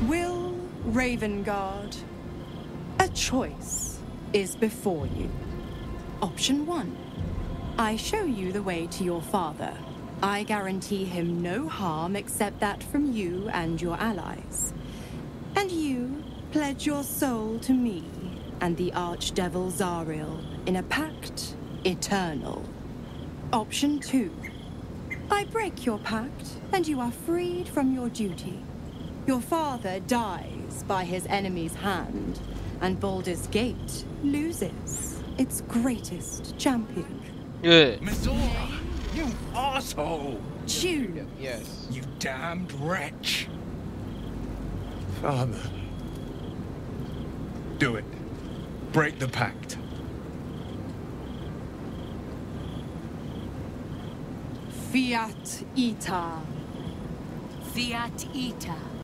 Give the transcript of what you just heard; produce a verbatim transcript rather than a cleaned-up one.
Wyll Ravengard, a choice is before you. Option one. I show you the way to your father. I guarantee him no harm except that from you and your allies. And you pledge your soul to me and the Archdevil Zariel in a pact eternal. Option two. I break your pact, and you are freed from your duty. Your father dies by his enemy's hand, and Baldur's Gate loses its greatest champion. Good. Missoula, you asshole! Choose. Yes. You damned wretch! Father. Do it. Break the pact. Fiat Ita. Fiat Ita.